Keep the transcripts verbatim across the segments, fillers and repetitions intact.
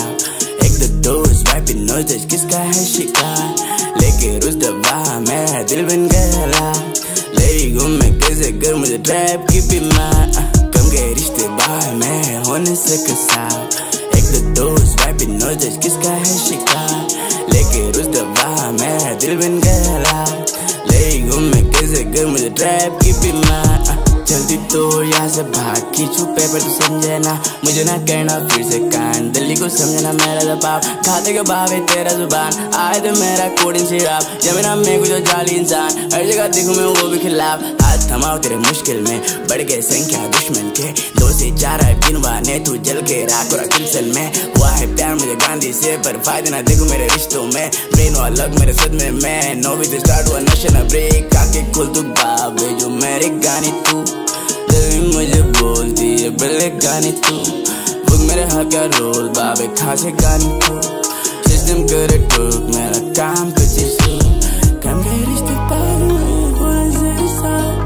एक दो दोस्त वाइपिंग नोटिस किसका है शिकार, लेके रुस दबा मेरा दिल बन गया। ले घूमे कैसे कर मुझे ट्रैप की बीमार, कम गए रिश्ते बाहर मैं होने से कसा। एक दो दोस्त वाइपिंग नोटिस किसका है शिकार, लेके रुस दबा मेरा दिल बन गया। ले घूमे कैसे कर मुझे ट्रैप की बीमार, जल्दी तो यहाँ से भाग खींचू पेपर तो समझे ना, मुझे ना कहना फिर से कान, दिल्ली को समझना मेरा दबाव, खाते के बावे तेरा जुबान, आए तो मेरा कोडिंग सिराप, जमीना में कुछ जाली इंसान, हर जगह देखूं मैं वो भी खिलाफ। हाथ थमाओ तेरे मुश्किल में बढ़ गए संख्या दुश्मन के, दो से चार है गिनवाने तू जल के राख और किल्सन में। हुआ है प्यार मुझे गांधी से पर फायदे ना देखूं मेरे रिश्तों में, ब्रेन अलग मेरे सदमे में, नौवीं से स्टार्ट हुआ नशा ना ब्रेक, आके खुल तू बाबे जो मेरी गानी तू, मुझे बोलती है बल्ले गानी तू, बुक मेरे हाथ का रोल बाबे खासे गानी तू, सिस्टम करे टूक मेरा काम पे जिसू, काम के रिश्ते पार में बोले से साथ,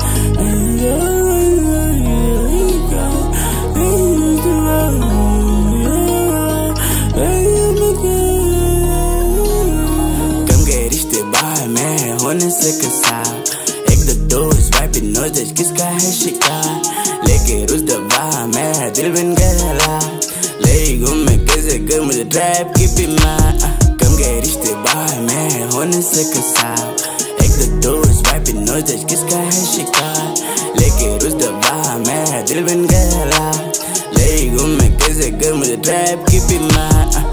कम के रिश्ते बाहर में होने से कसा। एक दो दोस्त वाइपिंग नोटिस किसका है शिकार, लेके रुस दबा मेरा दिल बन गया। ले घूमे कैसे कर मुझे ट्रैप की बीमार, कम गए रिश्ते बाहर में होने से कसा। एक दो दोस्त वाइपिंग नोटिस किसका है शिकार, लेके रुस दबा मेरा दिल बन गया। ले घूमे कैसे कर मुझे ट्रैप की बीमार।